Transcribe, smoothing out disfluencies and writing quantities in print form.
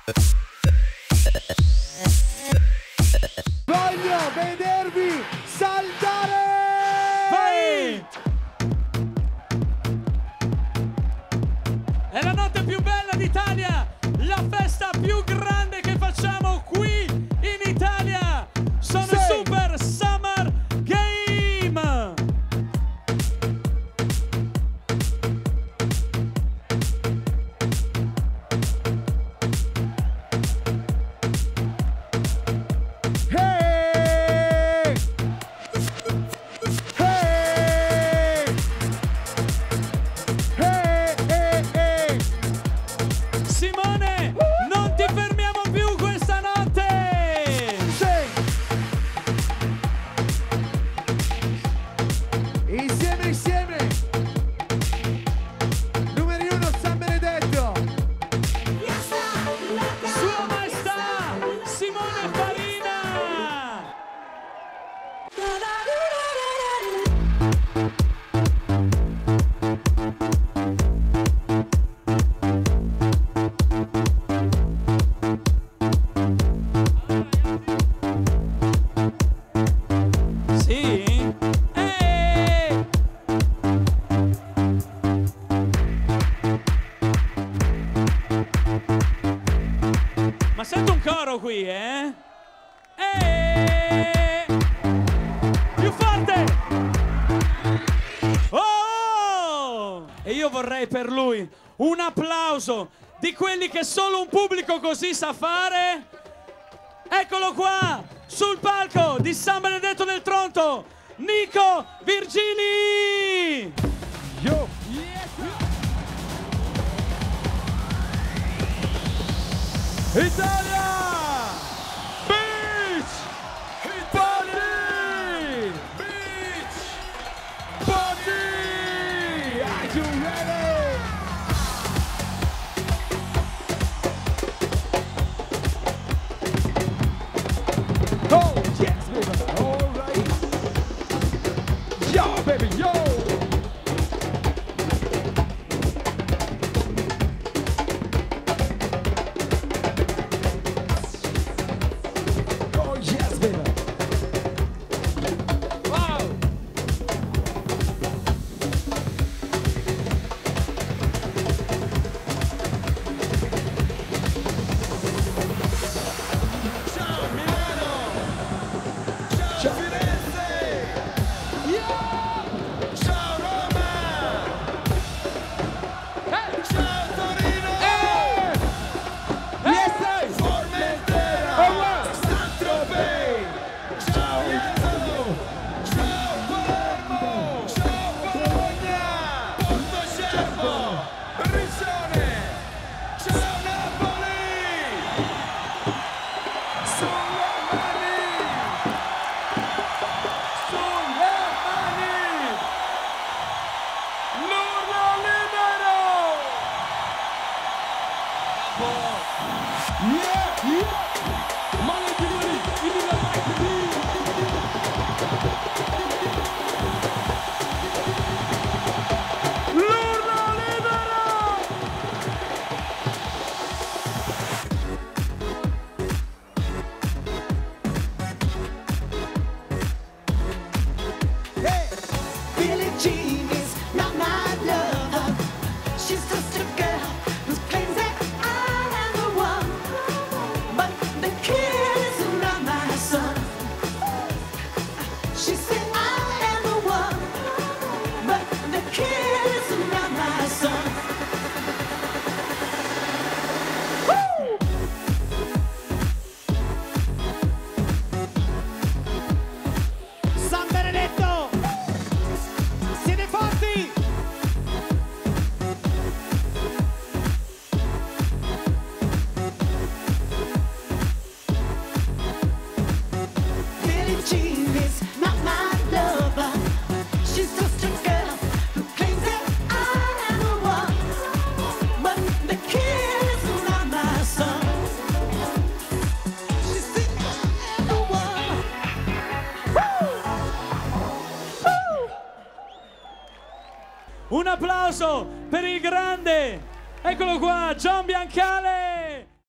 Voglio vedervi saltare! Vai! È la notte più bella d'Italia, la festa più grande che facciamo qui in Italia. Sono i Super Summer Game. Hey! Hey! Hey, hey, hey! Simone, non ti fermiamo più questa notte. Sì! Insieme, insieme! Numeri 1, San Benedetto! Sua Maestà Simone Farina. Sì? Ma sento un coro qui, eh? Più forte! Oh! E io vorrei per lui un applauso di quelli che solo un pubblico così sa fare. Eccolo qua, sul palco di San Benedetto del Tronto, Nico Virgili! Yo! Italia! Beach! Party! Beach! Party! Are you ready? Oh, yes, baby! All right! Yo, baby, yo! Oh, yes, baby! Wow! Ciao Milano! Ciao Firenze! Ciao Roma! Ciao Torino! Formentera! Saint-Tropez! Ciao Milano! Ciao Palermo! Ciao Bologna! Portocervo! Riccione! Ciao Napoli! Sulle mani! Sulle mani! L'urlo libero! Yeah, yeah! Mani di muri, in la mic l'urlo libero! Billie Jean is not my lover. She's just a girl who claims that I am the one. But the kid is not my son. She said I am the one. But the kid is not my son. San Benedetto! Siete forti! Billie Jean is not my lover. She's just a girl who claims that I am the one. But the kid is not my son. She said I am the one. Un applauso per il grande! Eccolo qua, Gian Biancale!